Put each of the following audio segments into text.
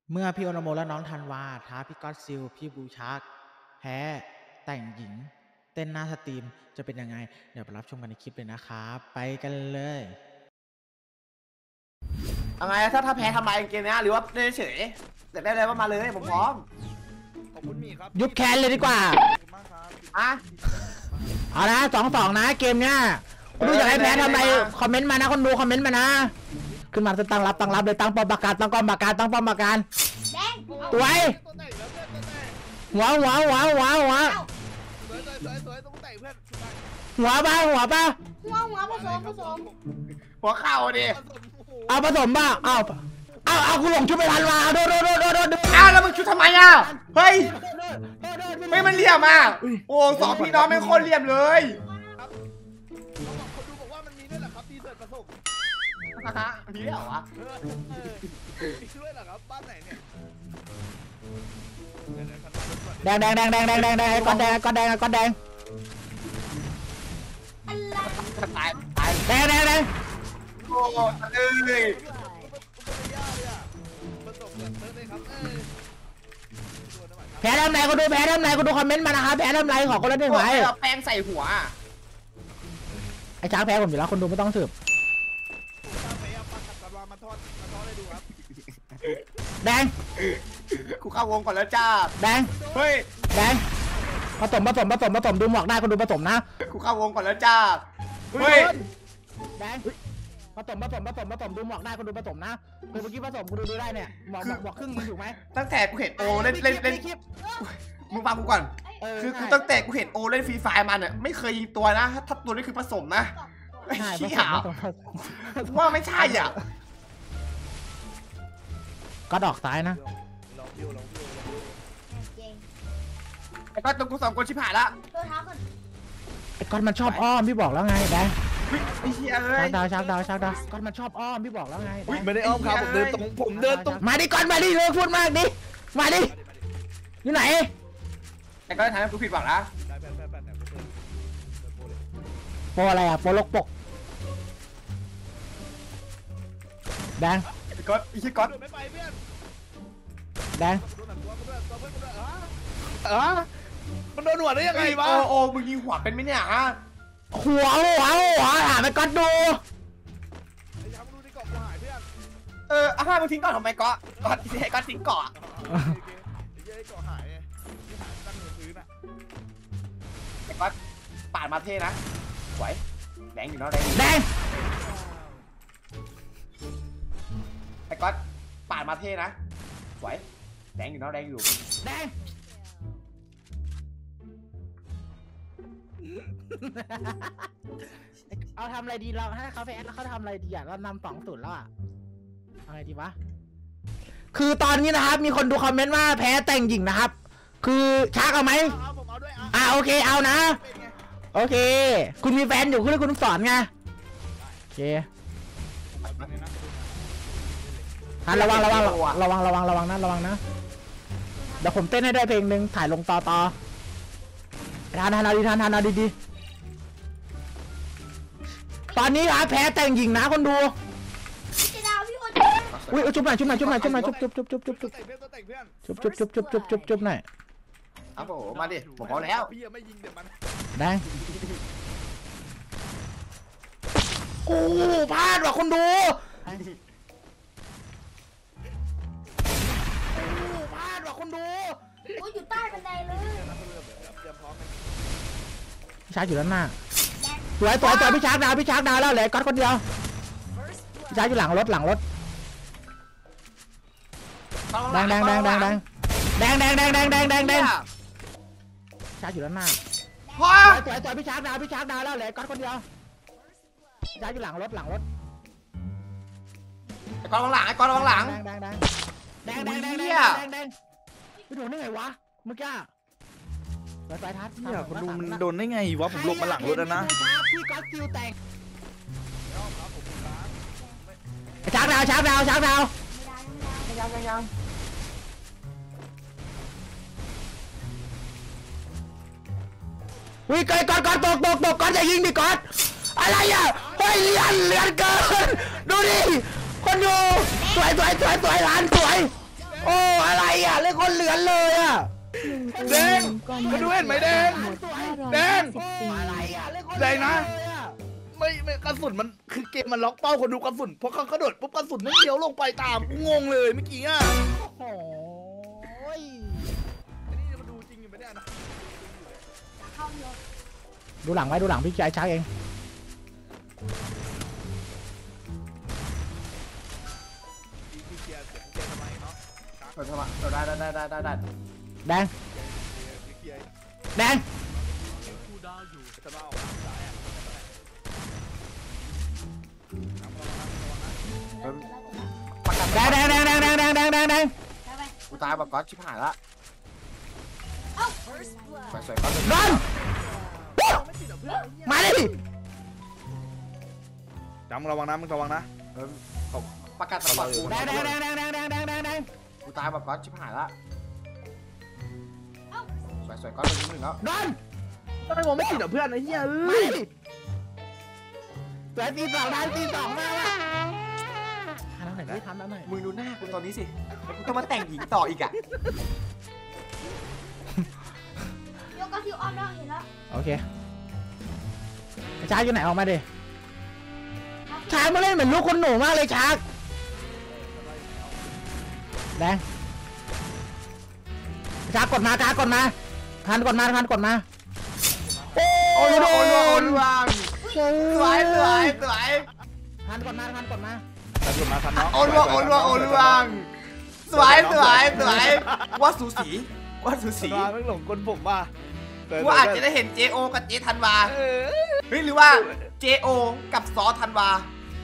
เมื่อพี่โอนาโมและน้องธันวาท้าพี่ก๊อตซิลพี่บูชาร์กแพ้แต่งหญิงเต้นหน้าสตรีมจะเป็นยังไงเดี๋ยวไปรับชมกันในคลิปเลยนะครับไปกันเลยอะไรถ้าแพ้ทำไมเกมนี้หรือว่าเฉยแต่ได้เลยว่ามาเลยผมพร้อมขอบคุณมีครับยุบแคนเลยดีกว่าอ่ะเอานะ2-2นะเกมเนี้ยคุณดูอยากให้แพ้ทำไมคอมเมนต์มานะคนดูคอมเมนต์มานะขึ้นมาตั้งรับเลยตั้งป้อมปราการตั้งป้อมปราการตั้งป้อมปราการตัวไอ้หัวสวยต้องแต่งเพื่อนหัวป่ะหัวผสมหัวเข่าดิเอาผสมป่ะเอากูหลงชุดไปทันมาโดนอ้าวแล้วมึงชุดทำไมอ่ะเฮ้ยไม่มันเหลี่ยมอ่ะโอ้สองพี่น้องไม่โคตรเหลี่ยมเลยคนดูบอกว่ามันมีด้วยเหรอครับดีเสิร์ตผสมมีเหรอวะมีด้วยเหรอครับบ้านไหนเนี่ยแดงก้อนแดงแดงโอ้เลยแพ้ทำไรก็ดูแพ้ทำไรก็ดูคอมเมนต์มานะครับแพ้ทำไรขอคนละหนึ่งไว้แป้งใส่หัวไอ้ช้างแพ้ผมอยู่แล้วคนดูไม่ต้องสืบแดงกูเข้าวงก่อนแล้วจ้าแดงเฮ้ยแดงผสมดูหมวกได้คนดูผสมนะกูเข้าวงก่อนแล้วจ้าเฮ้ยแดงผสมดูหมวกได้คนดูผสมนะคือเมื่อกี้ผสมกูดูได้เนี่ยหมวกครึ่งถูกไหมตั้งแต่กูเห็นโอเล่นมึงฟังกูก่อนคือกูตั้งแต่กูเห็นโอเล่นฟรีไฟมันอ่ะไม่เคยยิงตัวนะถ้าตัวนี้คือผสมนะไอ้เหี้ยว่าไม่ใช่อ่ะก็ดอกซ้ายนะไอ้ก้อนตัวกูสองคนชิบหายละไอ้ก้อนมันชอบอ้อมพี่บอกแล้วไงแดงไอ้เหี้ยเลยชักดาวก้อนมันชอบอ้อมพี่บอกแล้วไงไม่ได้อ้อมครับผมเดินตรงมาดิก้อนมาดิเลิกพูดมากดิมาดิอยู่ไหนไอ้ก้อนทำให้กูผิดหวังนะโปอะไรอ่ะโปลกปกแดงไอ้ก้อนไอ้เหี้ยก้อนแดงมันโดนหัวได้ยังไงวะโอ้มึงยิงหัวเป็นไหมเนี่ยฮะหัวถามไปก๊อตดูไอ้ช้างดูที่เกาะกูหายเพื่อนมึงทิ้งก่อนทำไมก๊อตให้ก๊อตทิ้งเกาะไอ้เกาะหายที่หายตั้งอยู่พื้นอ่ะไอ้ก๊อตปาดมาเท่นะสวยแดงอยู่เนาะแดงไอ้ก๊อตปาดมาเท่นะสวยแดงอยู่เนาะแดงอยู่แดงเอาทำอะไรดีเราให้เขาไปแอดแล้วเขาทำอะไรดีอ่ะเรานำ2-0แล้วอ่ะอะไรดีวะคือตอนนี้นะครับมีคนดูคอมเมนต์ว่าแพ้แต่งหญิงนะครับคือชักเอาไหมโอเคเอานะโอเคคุณมีแฟนอยู่คุณสอนไงโอเคระวังนะระวังนะเดี๋ยวผมเต้นให้ได้เพลงหนึ่งถ่ายลงต่อทานเอาดีตอนนี้ครับแพ้แต่งหญิงนะคนดูอุ้ยจุ๊บหน่อยจุ๊บหน่อยหน่อยหน่อยครับผมมาดิผมพอแล้วพี่ไม่ยิงเดี๋ยวมันแดงกูพลาดว่ะคนดูอยู่ใต้บันไดเลยพี่ชาร์จอยู่ด้านหน้าสวยพี่ชาร์จดาวแล้วเหลือก๊อตคนเดียวพี่ชาร์จอยู่หลังรถแดงชาร์จอยู่ด้านหน้าสวยพี่ชาร์จดาวแล้วเหลือก๊อตคนเดียวพี่ชาร์จอยู่หลังรถไอ้ก้อนระวังหลังแดงไปโดนได้ไงวะเมื่อกี้สายทัดเนี่ยคุณดูมันโดนได้ไงวะผมลงมาหลังรถแล้วนะพี่ก๊อตซิลแต่งช้างดาวยังวิ่งไกลก๊อตตกก๊อตจะยิงดิก๊อตอะไรอ่ะเฮ้ยเลียนเกินดูดิคนดูสวยร้านสวยโอ้อ่ะเล่นคนเหลือนเลยอ่ะแดงมาดูเห็นไหมแดงแดงอะไรอ่ะเล่นคนแดงนะไม่กระสุนมันคือเกมมันล็อกเป้าคนดูกระสุนพอเขากระโดดปุ๊บกระสุนนั่งเลี้ยวลงไปตามกูงงเลยเมื่อกี้อ่ะโอ้ยอันนี้มาดูจริงอยู่ไหมเนี่ยนะเข้าเยอะดูหลังไว้ดูหลังพี่ชายช้าเองเคลียร์เสียงทำไมเนาะเปิดเข้ามาได้แดงเคลียร์แดงจะมาออกสายอ่ะประกันแดงแดงแดงแดงแดงแดงแดงแดงแดงได้ไหมกูตายแบบก๊อตชิบหายละเอ้าสวยๆก๊อตนอนมาดิจำระวังนะมึงระวังนะประกันสปอร์ตกูแดงแดงแดงแดงแดงแดงแดงแดงแดงกูตายแบบก๊อตชิบหายละเอ้าสวยๆก๊อตเป็นหนึ่งแล้วนอนทำไมมองไม่ติดอ่ะเพื่อนไอ้เหี้ยมาดิเสือตีสองได้ตีสองมาว่ะทำแล้วหน่อยดิทำแล้วหน่อยมึงดูหน้ากูตอนนี้สิแล้วกูต้องมาแต่งหญิงต่ออีกอ่ะโยกก็คิวออนแล้วเห็นแล้วโอเคชาร์กอยู่ไหนออกมาดิชาร์กมาเล่นเหมือนลูกคนหนูมากเลยชาร์กแดงชาร์กกดมาชาร์กกดมาทันกดมาทันกดมาโอ้โอ้ยยโดโอ้ยนโอ้ยว่างสวยทันกดมาทันกดมาแต่สุดมาทันเนาะโอ้ยว่างสวยว่าสูสีทันวาไม่หลงกลผมว่ะว่าอาจจะได้เห็น JO กับเจธันวาเฮ้ยหรือว่า JO กับซอธันวา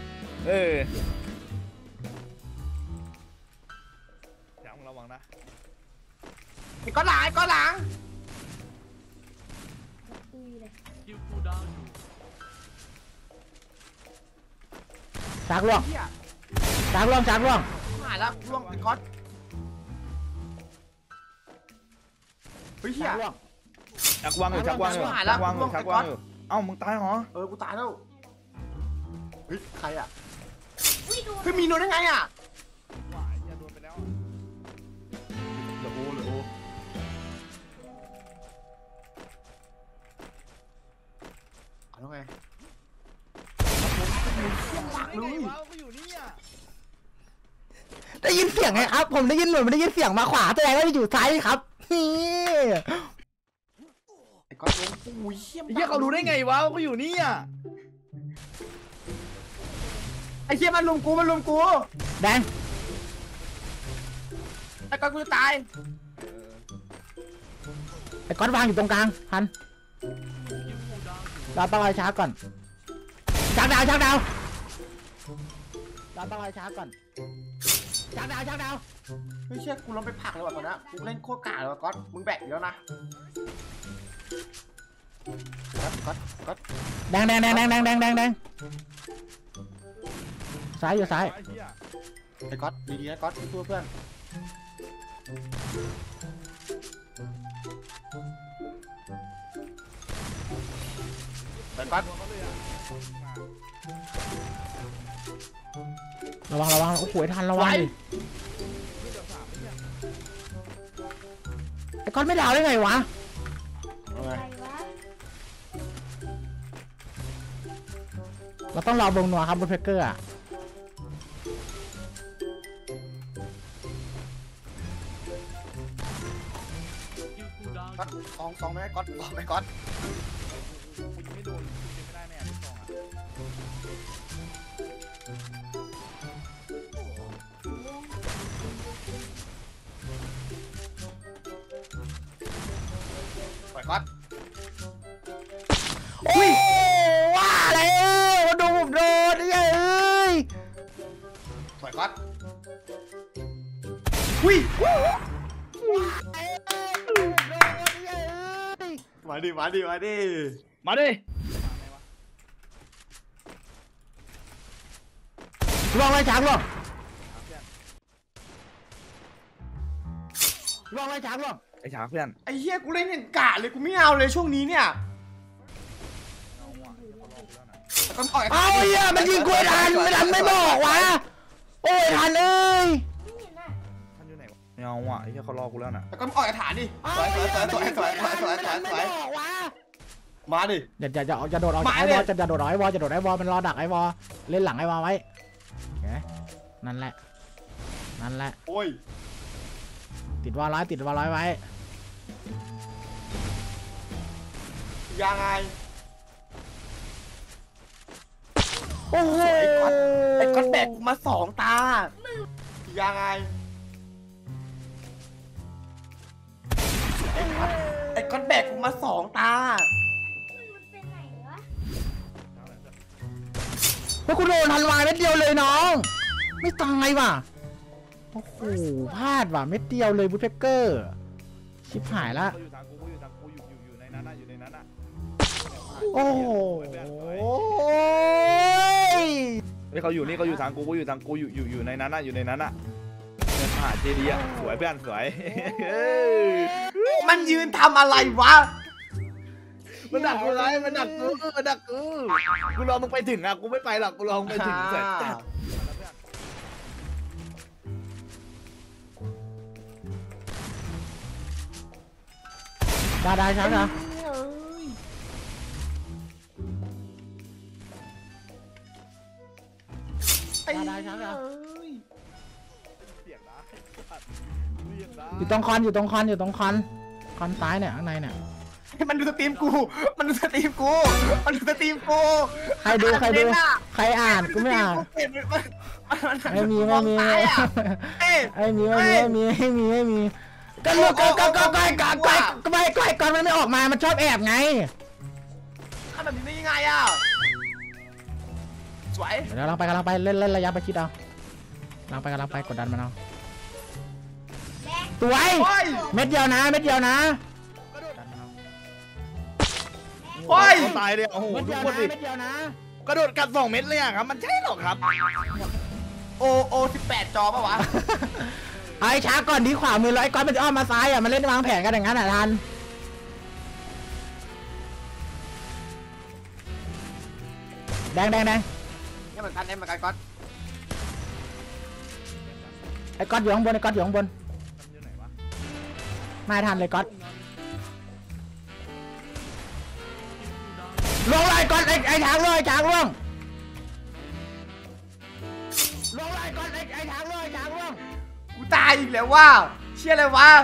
จำระวังนะไอ้ก้อนหลังตุยเลยชาร์กล่วงเฮียชาร์กล่วงชาร์กล่วงหายแล้วล่วงไอ้ก้อนเฮ้ยเฮีชาย ร์กล่วงชักวางอยู่เอ้ามึงตายเหรอกูตายแล้วเฮ้ยใครอ่ะอุ้ยดูเฮ้ยมีโดนได้ไงอ่ะว่าอย่าโดนไปแล้วเหลือโอเอาแล้วไงปากเลยก็อยู่นี่อ่ะได้ยินเสียงไงครับ ผมได้ยินเหมือนไม่ได้ยินเสียงมาขวาแสดงว่าอยู่ซ้ายครับนี่ไอ้ก้อนลงอุ้ยเฮียไอ้เหี้ยเขารู้ได้ไงวะก็อยู่นี่อ่ะไอ้เฮียมันลุมกูแดงไอ้ก้อนกูจะตายไอ้ก้อนวางอยู่ตรงกลางทันเราต้องเอาช้าก่อนช้างดาวเราต้องเอาช้าก่อนช้างดาวไม่เชื่อกูลองไปผักเลยว่ะตอนนี้กูเล่นโคตรกาเลยว่ะก้อนมึงแบกอีกแล้วนะก๊อตแดงซ้ายอยู่ซ้ายไอ้ก๊อตดีๆนะก๊อตเพื่อนไอ้ก๊อตระวังโอ้โหทันระวังดิไอ้ก้อนไม่ดาวได้ไงวะอะไรวะเราต้องรอวงนัวครับบนเพเกอร์อ่ะก๊อตสองไหมก๊อต2ไหมก๊อตกูยังไม่โดนกูยังไม่ได้แน่ที่สองอ่ะปล่อยก๊อตโอ้ยว่าแล้วโดนผมโดนเอ้ยปล่อยก๊อตอุ้ยมาดิมาดิล่วงเลยช้างล่วงเลยช้างล่วงไอ้ฉากเพื่อนไอ้เหี้ยกูเล่นอย่างกะเลยกูไม่เอาเลยช่วงนี้เนี่ยแต่ก็ปล่อยเอาเหี้ยมันยิงกูทันไม่บอกวะโอ้ยทันเอ้ยไม่เห็นน่ะท่านอยู่ไหนวะเงาอ่ะไอ้เหี้ยเขารอกูแล้วนะแล้วก็ออกจากฐานดิสวยมาดิอย่าโดดออกจากไอวอลจะโดดออกไอวอลจะโดดไอวอลมันรอดักไอวอลเล่นหลังไอวอลไว้นั่นแหละโอ้ยติดวอลร้อยไว้ยังไงโอ้โหไอ้ก้อนแบกมา2 ตายังไงไอ้ก้อนแบกมา2 ตาพวกคุณโดนทันวายเม็ดเดียวเลยน้องไม่ตายว่ะโอ้โหพลาดว่ะเม็ดเดียวเลยบูทเพกเกอร์ชิบหายละอยู่ทางกูอยู่ในนั้นน่ะโอ้โหเขาอยู่นี่เขาอยู่ทางกูอยู่ในนั้นน่ะเนี่ยผ่าเจดีย์สวยเพื่อนสวยมันยืนทำอะไรวะมันดักกูกูรอมึงไปถึงอ่ะกูไม่ไปหรอกกูรอมึงไปถึงเสร็จได้ช้าได้อยู่ตรงคอนคอนซ้ายเนี่ยข้างในเนี่ยมันดูสตรีมกูใครดูใครอ่านกูไม่อ่านไม่มีก็ลูกก็มันไม่ออกมามันชอบแอบไงทำแบบนี้ได้ยังไงอ่ะสวยเดี๋ยวกำลังไปเล่นระยะประชิดเอากำลังไปกดดันมันเอาสวยเม็ดเดียวนะโอ้ยตายเลยโอ้โหเม็ดเดียวนะกระโดดกัด2 เม็ดเลยอ่ะครับมันใช่หรอครับโอ18 จอป่ะวะไอ้ช้าก่อนที่ขวามือแล้วไอ้ก้อนมันจะอ้อมมาซ้ายอ่ะมันเล่นวางแผนกันอย่างนั้นอ่ะทันแดงนี่เหมือนกันก๊อตไอ้ก๊อตอยู่ข้างบนไม่ทันเลยก๊อตลงเลยก๊อตไอ้ช้างเลยช้างล่วงลงเลยก๊อตไอ้ช้างเลยช้างล่วงกูตายอีกแล้วว่าเชี่ยอะไรวะ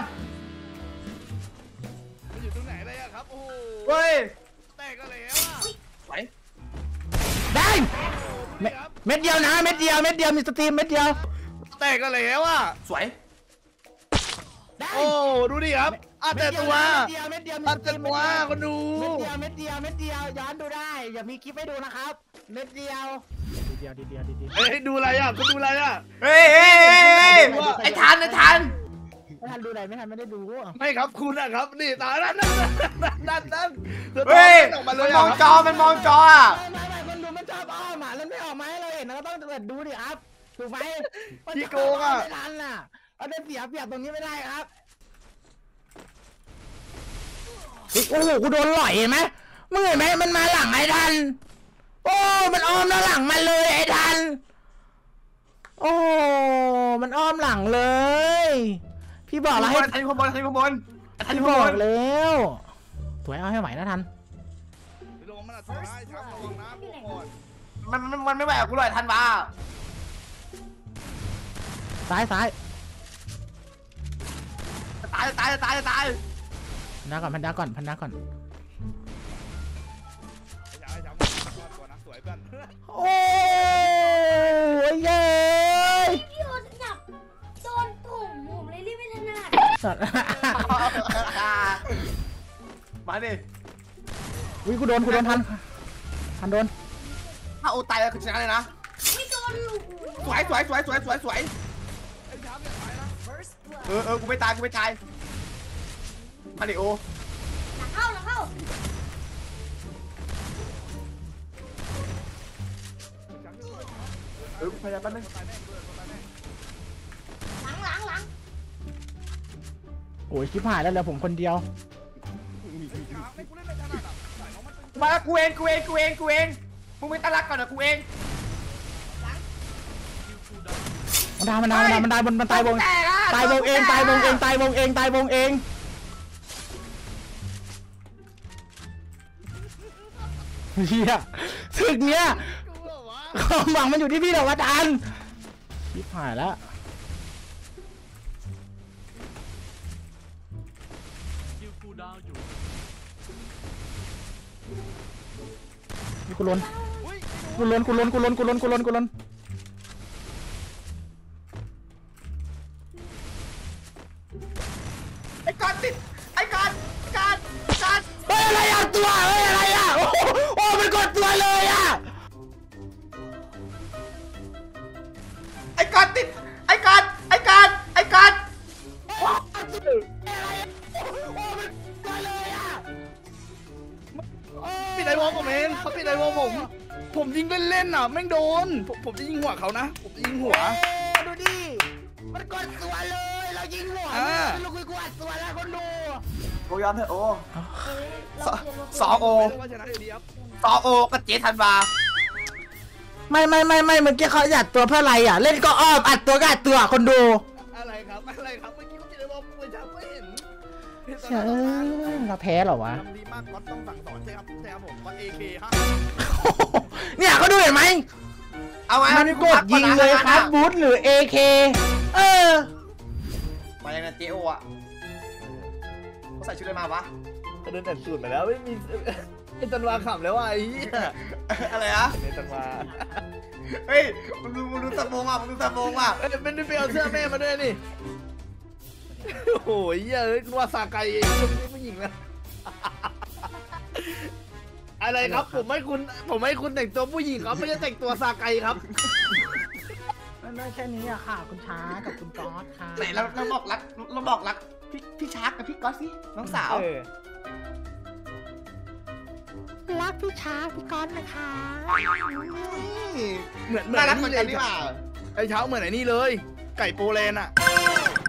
มันอยู่ตรงไหนเลยอะครับโอ้โหเฮ้ยแตกก็แล้วอะไปได้เม็ดเดียวนะเม็ดเดียวมีสตรีมเม็ดเดียวแตกก็แล้วอะสวยโอ้ดูดิครับแต่ตัวเม็ดเดียวคนดูเม็ดเดียวย้อนดูได้อย่ามีคลิปให้ดูนะครับเม็ดเดียวเฮ้ยดูอะไรอ่ะคุณดูอะไรอ่ะเฮ้ยไอ้ทันไม่ดูอะไรไม่ทันไม่ได้ดูไม่ครับคุณนะครับนี่ตานั่นเฮ้ยมันมองจออ่ะไม่คนดูมันชอบอ้อมอ่ะแล้วไม่ออกมาให้เราเห็นเราก็ต้องเปิดดูดิครับถูกไหมพี่โกงอ่ะไม่ทันอ่ะเอาได้เสียเปรียบตรงนี้ไม่ได้ครับโอ้โหกูโดนหล่อยเห็นไหมมึงเห็นไหมมันมาหลังไอ้ทันโอ้มันอ้อมหลังมันเลยไอ้ทันโอ้มันอ้อมหลังเลยพี่บอกแล้วให้ทันข้างบนพี่บอกแล้วสวยเอาให้ไหวนะทันมันไม่ไหวกูเลยทันว่าซ้ายตายพันดาก่อนโอ้ยเย้พี่โอจับโดนผมเลยรีบไม่ถนัดมาดิวิกูโดนทันโดนถ้าโอตายแล้วคือชนะเลยนะไม่โดนลูกสวยกูไม่ตายมาดิโอหลังเข้าพยายามแป๊บนึงหลังโอ้ยชิบหายแล้วเหลือผมคนเดียวมากูเองมึงไม่ตั้งรักก่อนนะกูเองมันได้บนมันตายวงตายวงเองตายวงเองตายวงเองตายวงเองเฮียศึกเนี้ยความหวังมันอยู่ที่พี่เหรอวะจันชิบหายแล้วนี่กูล้นไอ้กอนติดไอ้กอนเฮ้ยอะไรอ่ะตัวเฮ้ยอะไรอ่ะโอ้มันกดตัวเลยอ่ะไอ้กอนติดไอ้กอนปิดไอวอลผมเองเขาปิดไอวอลผมยิงเล่นๆอ่ะแม่งโดนผมจะยิงหัวเขานะผมจะยิงหัวดูดิมันกดตัวเลยเรายิงหัวเราคุยกวาดตัวแล้วคนดูโอยอมเถอะโอ2-0กับเจธันวาไม่เมื่อกี้เขาอัดตัวเพื่ออะไรอ่ะเล่นก็อ้อมอัดตัวก็อัดตัวคนดูอะไรครับเมื่อกี้เขาปิดไอวอลผมไม่เห็นเราแพ้เหรอวะดีมากก็ต้องสั่งสอนใช่ครับผมว่า AK ฮะเนี่ยเขาดูเห็นไหมเอาไงมันกดยิงเลยครับบูทหรือ AK มายังไงเจโออ่ะเขาใส่ชุดอะไรมาวะเดินแต่สูตรมาแล้วไม่มีไอ้ตันวาขำแล้วว่ะไอ้อะไรอะไอ้ตันวาเฮ้ยมึงดูตะโมงอ่ะเป็นไปเอาเสื้อแม่มาด้วยนี่โอ้ยเยอะว่าซาไกเองผู้หญิงนะอะไรครับผมให้คุณแต่งตัวผู้หญิงครับไม่ใช่แต่งตัวซาไกครับไม่แค่นี้อะค่ะคุณช้ากับคุณก๊อตค่ะไหนเราบอกรักพี่ช้ากับพี่ก๊อตสิน้องสาวรักพี่ช้าพี่ก๊อตนะคะเหมือนน่ารักเหมือนกันนี่หว่าไอ้เช้าเหมือนไอ้นี่เลยไก่โปแลนด์อะ